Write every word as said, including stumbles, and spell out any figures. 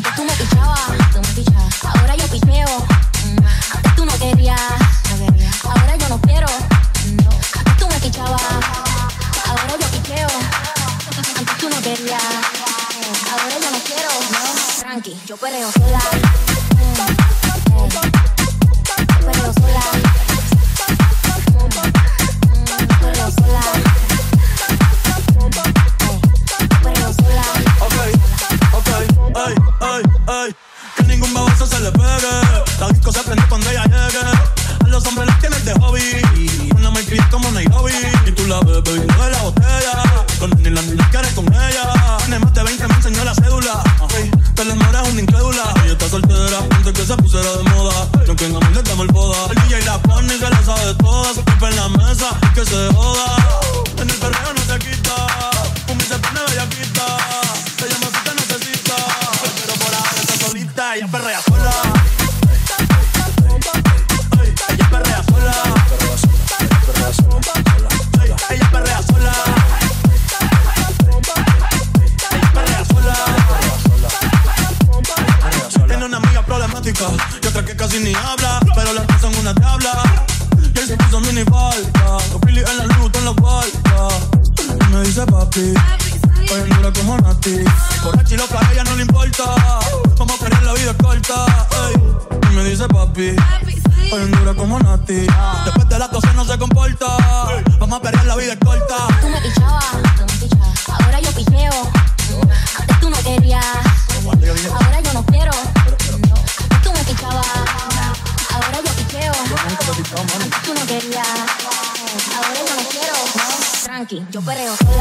Antes tú me pichabas, tú me pichabas. Ahora yo picheo. Mm. Antes tú no querías, no quería. Ahora yo no quiero. No. Antes tú me pichabas. Ahora yo picheo. Antes tú no querías. Ahora yo no quiero. No. Tranqui, yo perreo sola. Mm. Yo perreo sola. Mm. Yo perreo sola. Ay, ay, ay, que ningún baboso se le pegue. La disco se prende cuando ella llegue. A los hombres los tienes de hobby. Una me crié como Nairobi. Y tú la bebes y no de la botella. Con ni la ni la quieres con ella. Tiene más de veinte, me enseñó la cédula. Ay, te le mueres una incrédula. Ella está soltera antes que se pusiera de moda. No que en amor le damos el boda. El D J la pone y se la sabe toda. Se culpa en la mesa y que se joda. En el perreo no se quita. Un se pone bellaquita. Se llama si te necesita. Pero por ahora está solita. Ella perrea sola. Ella perrea sola. Ella perrea sola. Ella perrea sola. Tiene una amiga problemática y otra que casi ni habla, pero las dos son una tabla. Y él se puso mini falta. Los Phillies en la luz, en la falta. Y me dice papi, hoy en dura como Nati. Borracha y loca, a ella no le importa. Vamos a querer la vida corta. Ey. Y me dice papi, hoy en dura como Nati. Después de las doce no se comporta. Vamos a perder la vida corta. Tú me pichabas, tú me pichabas. Ahora yo picheo. Antes tú no querías. Ahora yo no quiero. No. Antes tú me pichabas. Ahora yo picheo. Antes tú no querías. Ahora yo no quiero. No. Tranqui, yo perreo sola.